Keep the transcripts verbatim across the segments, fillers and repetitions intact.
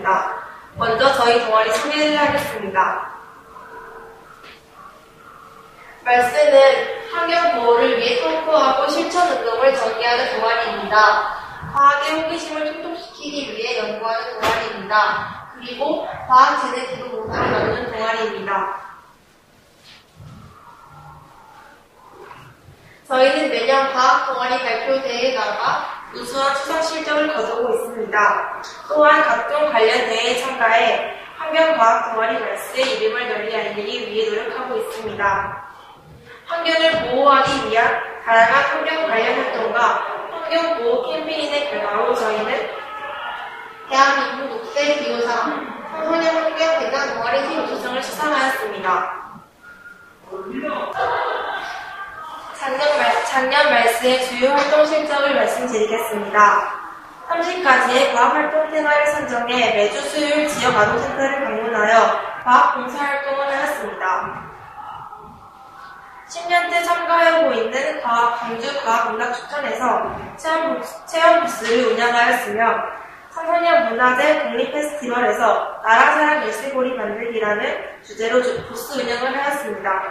있습니다. 먼저 저희 동아리 소개를 하겠습니다. 말쓰는 환경보호를 위해 토크하고 실천운동을 전개하는 동아리입니다. 과학의 호기심을 촉촉시키기 위해 연구하는 동아리입니다. 그리고 과학 재능 기부 모두를 나누는 동아리입니다. 저희는 매년 과학 동아리 발표대회에 나가 우수한 수상 실적을 거두고 있습니다. 또한 각종 관련 대회에 참가해 환경과학 동아리 말쓰의 이름을 널리 알리기 위해 노력하고 있습니다. 환경을 보호하기 위한 다양한 환경 관련 활동과 환경보호 캠페인의 결과로 저희는 대한민국 녹색기후상 청소년 환경 대상 동아리 최우수상을 수상하였습니다. 작년, 말, 작년 말쓰의 주요 활동 실적을 말씀드리겠습니다. 삼십 가지의 과학활동 테마를 선정해 매주 수요일 지역 아동센터를 방문하여 과학 봉사활동을 하였습니다. 십 년째 참가하고 있는 과학, 광주 과학문학축전에서 체험, 체험 부스를 운영하였으며 청소년 문화재 국립페스티벌에서 나라사랑 열쇠고리 만들기라는 주제로 부스 운영을 하였습니다.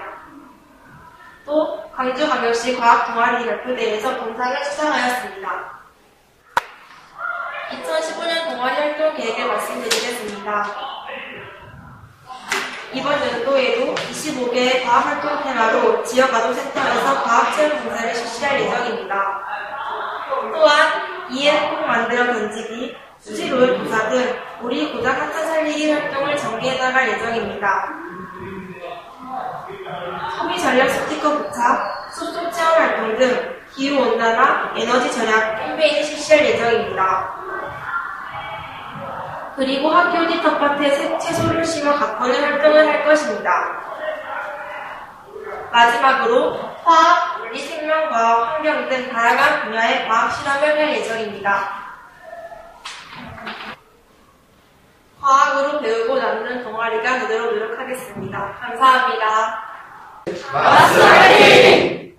또 광주광역시 과학동아리 발표대회에서 본상을 수상하였습니다. 이천십오 년 동아리 활동 계획을 말씀드리겠습니다. 이번 연도에도 이십오 개의 과학활동 테마로 지역 아동센터에서 과학체험 봉사를 실시할 예정입니다. 또한 이해콩 만들어 던지기, 수질오일 조사 등 우리 고장 한탄 살리기 활동을 전개해 나갈 예정입니다. 소비 전략 스티커 부착, 숲속 체험 활동 등 기후온난화, 에너지 절약 캠페인을 실시할 예정입니다. 그리고 학교 뒤 텃밭에 채소를 심어 가꾸는 활동을 할 것입니다. 마지막으로 화학, 물리, 생명과학, 환경 등 다양한 분야의 과학 실험을 할 예정입니다. 과학으로 배우고 나누는 동아리가 되도록 노력하겠습니다. 감사합니다. 마스터링!